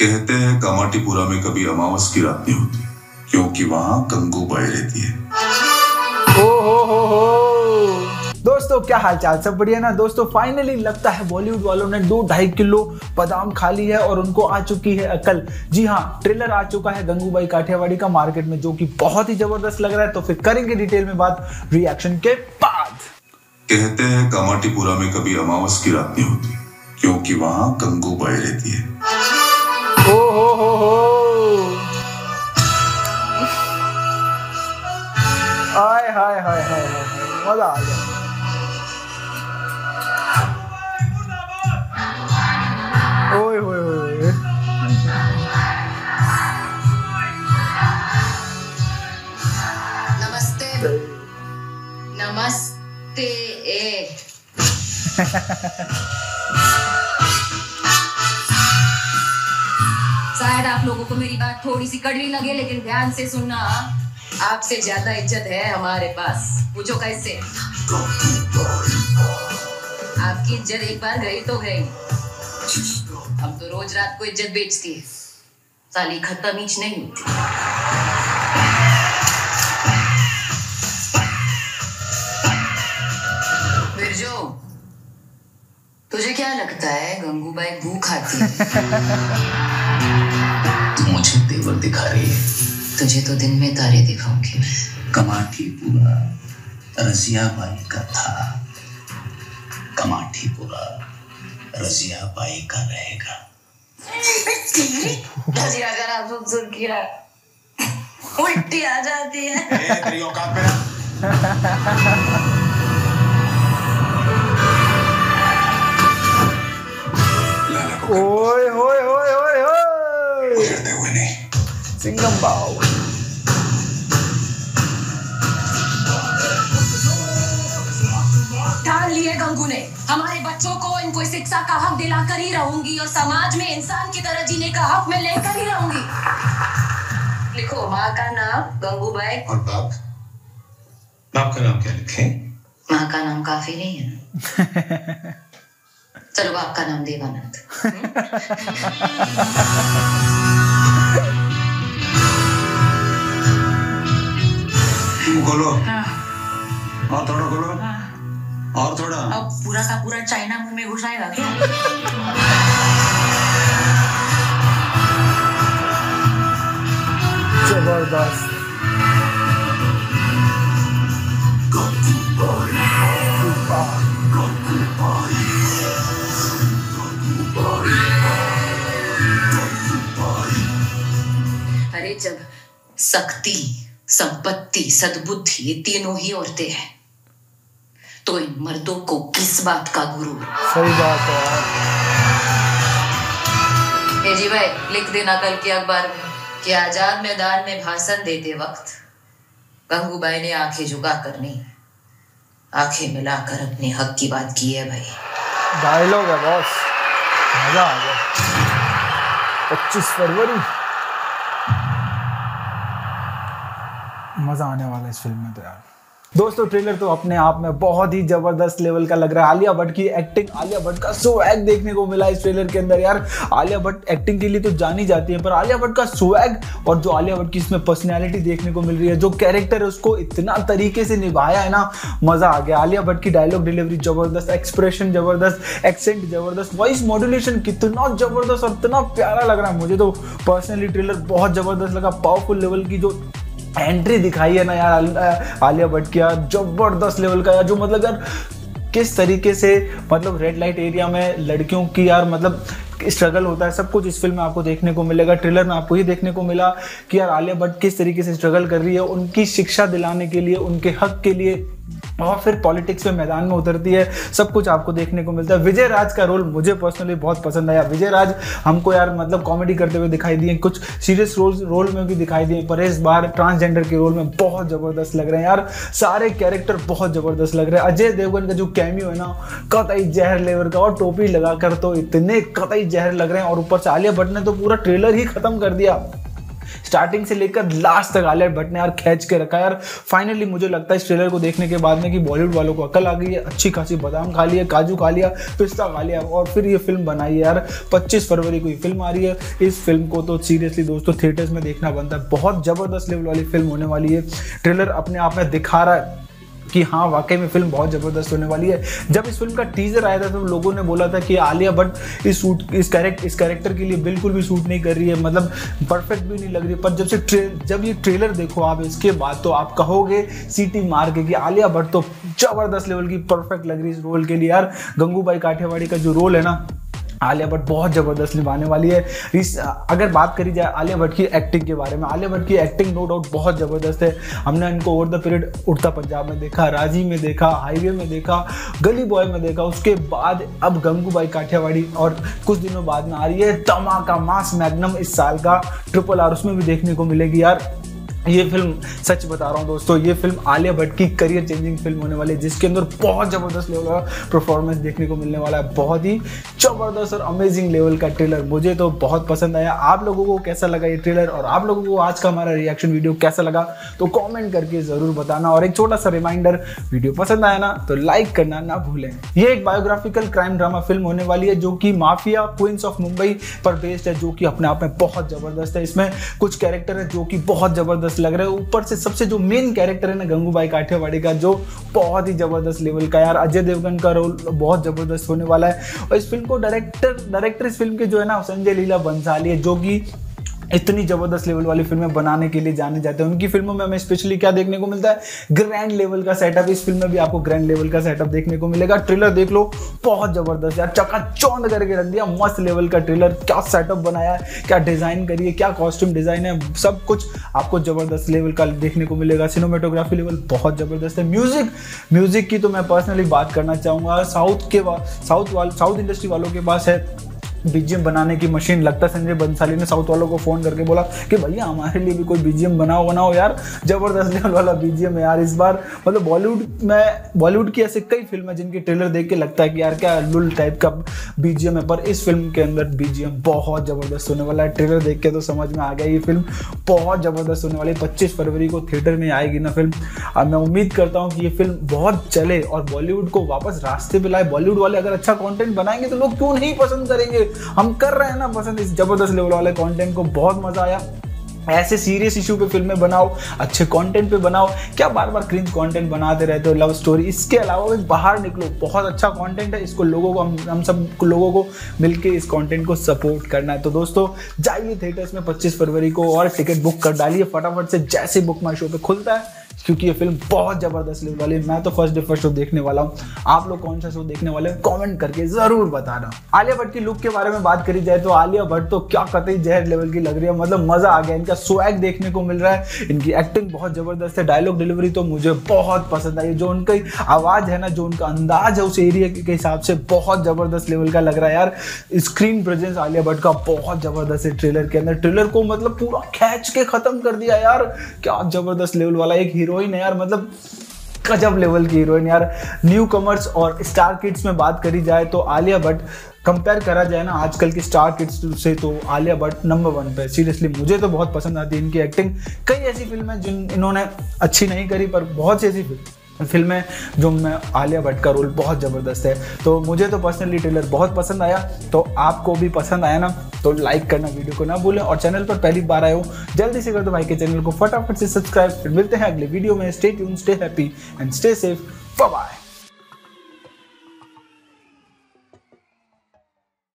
कहते हैं कामाटीपुरा में कभी अमावस की रात नहीं होती, क्योंकि वहां गंगूबाई रहती है। हो दोस्तों, क्या हालचाल? सब बढ़िया ना दोस्तों? फाइनली लगता है बॉलीवुड वालों ने 2-2.5 किलो बादाम खा ली है और उनको आ चुकी है अकल। जी हाँ, ट्रेलर आ चुका है गंगूबाई काठियावाड़ी का मार्केट में, जो कि बहुत ही जबरदस्त लग रहा है। तो फिर करेंगे डिटेल में बात रिएक्शन के बाद। कहते हैं कामाटीपुरा में कभी अमावस की रात नहीं होती, क्योंकि वहां गंगूबाई रहती है। हो हाय हाय हाय हाय, मजा आ गया। ओए होए होए, नमस्ते नमस्ते। शायद आप लोगों को मेरी बात थोड़ी सी कड़वी लगे, लेकिन ध्यान से सुनना। आपसे ज्यादा इज्जत है हमारे पास। पूछो कैसे? आपकी इज्जत एक बार गई तो गई। हम तो रोज रात को इज्जत बेचती है, साली खत्म हीच नहीं होती। बिरजू, तुझे क्या लगता है गंगूबाई गू खाती है? तू मुझे तेवर दिखा रही है। तुझे तो दिन में तारे दिखाऊंगी मैं। कामाठीपुरा रजियाबाई का था, कामाठीपुरा रजियाबाई का रहेगा। रजिया का नाम सुन के उल्टी आ जाती है। तेरी औकात में ना। ओए होए होए होए होए, गुजरते हुए नहीं, सिंगम बाव। ठान लिए गंगू ने, हमारे बच्चों को इनको शिक्षा का हक दिलाकर ही रहूंगी और समाज में इंसान की तरह जीने का हक मैं लेकर ही रहूंगी। लिखो, माँ का नाम गंगूबाई। और बाप का नाम क्या लिखे? माँ का नाम काफी नहीं है ना? चलो, बाप का नाम देवानंद। खोलो। हाँ। और थोड़ा खोलो। हाँ। और थोड़ा। अब पूरा का पूरा चाइना मुंह में घुसाएगा क्या? जबरदस्त। अरे जब शक्ति, संपत्ति, सद्बुद्धि ये तीनों ही औरतें हैं, तो इन मर्दों को किस बात का गुरूर? सही बात है यार। ए जी भाई, लिख देना कल के अखबार में कि आजाद मैदान में भाषण देते वक्त गंगूबाई ने आंखें झुकाकर नहीं, आंखें मिलाकर अपने हक की बात की है भाई। डायलॉग है बॉस, मजा आ गया। 25 फरवरी, मजा आने वाला है इस फिल्म में तो यार। दोस्तों, ट्रेलर तो अपने आप में बहुत ही जबरदस्त लेवल का लग रहा है। आलिया भट्ट की एक्टिंग, आलिया भट्ट का स्वैग देखने को मिला इस ट्रेलर के अंदर यार। आलिया भट्ट एक्टिंग के लिए तो जानी जाती है, पर आलिया भट्ट का स्वैग और जो आलिया भट्ट की इसमें पर्सनैलिटी देखने को मिल रही है, जो कैरेक्टर है उसको इतना तरीके से निभाया है ना, मजा आ गया। आलिया भट्ट की डायलॉग डिलीवरी जबरदस्त, एक्सप्रेशन जबरदस्त, एक्सेंट जबरदस्त, वॉइस मॉड्यूलेशन कितना जबरदस्त और इतना प्यारा लग रहा है। मुझे तो पर्सनली ट्रेलर बहुत जबरदस्त लगा। पावरफुल लेवल की जो एंट्री दिखाई है ना यार आलिया भट्ट की, यार जबरदस्त लेवल का यार। जो मतलब यार किस तरीके से मतलब रेड लाइट एरिया में लड़कियों की यार मतलब स्ट्रगल होता है, सब कुछ इस फिल्म में आपको देखने को मिलेगा। ट्रेलर में आपको ये देखने को मिला कि यार आलिया भट्ट किस तरीके से स्ट्रगल कर रही है उनकी शिक्षा दिलाने के लिए, उनके हक के लिए, और फिर पॉलिटिक्स में मैदान में उतरती है। सब कुछ आपको देखने को मिलता है। विजय राज का रोल मुझे पर्सनली बहुत पसंद आया। विजय राज हमको यार मतलब कॉमेडी करते हुए दिखाई दिए, कुछ सीरियस रोल में भी दिखाई दिए। परेश बार ट्रांसजेंडर के रोल में बहुत जबरदस्त लग रहे हैं यार। सारे कैरेक्टर बहुत जबरदस्त लग रहे हैं। अजय देवगन का जो कैमियो है ना, कतई जहर लेवल का, और टोपी लगाकर तो इतने कतई जहर लग रहे हैं। और ऊपर से आलिया भट्ट ने तो पूरा ट्रेलर ही खत्म कर दिया। स्टार्टिंग से लेकर लास्ट तक आलिया भट्ट ने यार खींच के रखा यार। फाइनली मुझे लगता है इस ट्रेलर को देखने के बाद में कि बॉलीवुड वालों को अकल आ गई है, अच्छी खासी बादाम खा लिया, काजू खा लिया, पिस्ता खा लिया और फिर ये फिल्म बनाई है यार। 25 फरवरी को ये फिल्म आ रही है। इस फिल्म को तो सीरियसली दोस्तों थिएटर्स में देखना बनता है। बहुत जबरदस्त लेवल वाली फिल्म होने वाली है। ट्रेलर अपने आप में दिखा रहा है कि हाँ वाकई में फिल्म बहुत ज़बरदस्त होने वाली है। जब इस फिल्म का टीजर आया था तो लोगों ने बोला था कि आलिया भट्ट इस कैरेक्टर के लिए बिल्कुल भी सूट नहीं कर रही है, मतलब परफेक्ट भी नहीं लग रही है। पर जब ये ट्रेलर देखो आप इसके बाद तो आप कहोगे सीटी मार के कि आलिया भट्ट तो ज़बरदस्त लेवल की परफेक्ट लग रही है इस रोल के लिए यार। गंगूबाई काठियावाड़ी का जो रोल है ना, आलिया भट्ट बहुत ज़बरदस्त निभाने वाली है। अगर बात करी जाए आलिया भट्ट की एक्टिंग के बारे में, आलिया भट्ट की एक्टिंग नो डाउट बहुत ज़बरदस्त है। हमने इनको ओवर द पीरियड उड़ता पंजाब में देखा, राजी में देखा, हाईवे में देखा, गली बॉय में देखा, उसके बाद अब गंगूबाई काठियावाड़ी और कुछ दिनों बाद में आ रही है धमाका मास मैग्नम इस साल का RRR, उसमें भी देखने को मिलेगी यार। ये फिल्म सच बता रहा हूँ दोस्तों, ये फिल्म आलिया भट्ट की करियर चेंजिंग फिल्म होने वाली है जिसके अंदर बहुत ज़बरदस्त लेवल का परफॉर्मेंस देखने को मिलने वाला है। बहुत ही ज़बरदस्त और अमेजिंग लेवल का ट्रेलर, मुझे तो बहुत पसंद आया। आप लोगों को कैसा लगा ये ट्रेलर और आप लोगों को आज का हमारा रिएक्शन वीडियो कैसा लगा तो कॉमेंट करके ज़रूर बताना। और एक छोटा सा रिमाइंडर, वीडियो पसंद आया ना तो लाइक करना ना भूलें। ये एक बायोग्राफिकल क्राइम ड्रामा फिल्म होने वाली है जो कि माफिया क्वींस ऑफ मुंबई पर बेस्ड है, जो कि अपने आप में बहुत ज़बरदस्त है। इसमें कुछ कैरेक्टर है जो कि बहुत ज़बरदस्त लग रहे हैं। ऊपर से सबसे जो मेन कैरेक्टर है ना गंगूबाई काठियावाड़ी का, जो बहुत ही जबरदस्त लेवल का यार। अजय देवगन का रोल बहुत जबरदस्त होने वाला है। और इस फिल्म को डायरेक्टर इस फिल्म के जो है ना संजय लीला बंसाली है, जो कि इतनी जबरदस्त लेवल वाली फिल्में बनाने के लिए जाने जाते हैं। उनकी फिल्मों में हमें स्पेशली क्या देखने को मिलता है, ग्रैंड लेवल का सेटअप। इस फिल्म में भी आपको ग्रैंड लेवल का सेटअप देखने को मिलेगा। ट्रेलर देख लो, बहुत जबरदस्त यार, चकाचौंध करके रख दिया, मस्त लेवल का ट्रेलर। क्या सेटअप बनाया है, क्या डिजाइन करी है, क्या कॉस्ट्यूम डिजाइन है, सब कुछ आपको जबरदस्त लेवल का देखने को मिलेगा। सिनेमेटोग्राफी लेवल बहुत जबरदस्त है। म्यूजिक की तो मैं पर्सनली बात करना चाहूंगा, साउथ इंडस्ट्री वालों के पास है बीजीएम बनाने की मशीन। लगता है संजय बंसाली ने साउथ वालों को फोन करके बोला कि भैया हमारे लिए भी कोई बीजीएम बनाओ यार, जबरदस्त लेवल वाला बीजीएम है यार इस बार। मतलब बॉलीवुड की ऐसे कई फिल्म है जिनके ट्रेलर देख के लगता है कि यार क्या लुल टाइप का बीजीएम है, पर इस फिल्म के अंदर बीजीएम बहुत जबरदस्त होने वाला है। ट्रेलर देख के तो समझ में आ गया ये फिल्म बहुत जबरदस्त होने वाली है। 25 फरवरी को थिएटर में आएगी ना फिल्म। अब मैं उम्मीद करता हूँ कि ये फिल्म बहुत चले और बॉलीवुड को वापस रास्ते पे लाए। बॉलीवुड वाले अगर अच्छा कंटेंट बनाएंगे तो लोग क्यों नहीं पसंद करेंगे। हम कर रहे हैं ना पसंद इस जबरदस्त लेवल वाले कंटेंट को, बहुत मजा आया। ऐसे सीरियस इशू पे फिल्में बनाओ, अच्छे कंटेंट पे बनाओ, क्या बार बार क्रिंज कंटेंट बनाते रहते हो, लव स्टोरी। इसके अलावा भी बाहर निकलो, बहुत अच्छा कंटेंट है, इसको लोगों को हम सब लोगों को मिलके इस कंटेंट को सपोर्ट करना है। तो दोस्तों जाइए थिएटर्स में 25 फरवरी को और टिकट बुक कर डालिए फटाफट से, जैसे बुक माई शो पे खुलता है, क्योंकि ये फिल्म बहुत जबरदस्त लेवल वाली है। मैं तो फर्स्ट डे फर्स्ट शो देखने वाला हूँ। आप लोग कौन सा शो देखने वाले हैं कमेंट करके जरूर बताना। आलिया भट्ट की लुक के बारे में बात करी जाए तो आलिया भट्ट तो क्या कतई जहर लेवल की लग रही है, मतलब मजा आ गया। इनका स्वैग देखने को मिल रहा है, इनकी एक्टिंग बहुत जबरदस्त है, डायलॉग डिलीवरी तो मुझे बहुत पसंद आई। जो उनकी आवाज है ना, जो उनका अंदाज है उस एरिया के हिसाब से बहुत जबरदस्त लेवल का लग रहा है यार। स्क्रीन प्रेजेंस आलिया भट्ट का बहुत जबरदस्त है ट्रेलर के अंदर। ट्रेलर को मतलब पूरा खींच के खत्म कर दिया यार, क्या जबरदस्त लेवल वाला एक हीरोइन है यार, मतलब गजब लेवल की हीरोइन यार। न्यू कमर्स और स्टार किड्स में बात करी जाए तो आलिया भट्ट कंपेयर करा जाए ना आजकल की स्टार किड्स से तो आलिया भट्ट नंबर 1 पे। सीरियसली मुझे तो बहुत पसंद आती है इनकी एक्टिंग। कई ऐसी फिल्में जिन इन्होंने अच्छी नहीं करी, पर बहुत सी ऐसी फिल्में जो में आलिया भट्ट का रोल बहुत ज़बरदस्त है। तो मुझे तो पर्सनली ट्रेलर बहुत पसंद आया। तो आपको भी पसंद आया ना तो लाइक करना वीडियो को ना भूलें, और चैनल पर पहली बार आए हो जल्दी से कर दो भाई के चैनल को फटाफट से सब्सक्राइब। फिर मिलते हैं अगले वीडियो में। Stay tune, stay happy and stay safe. Bye bye.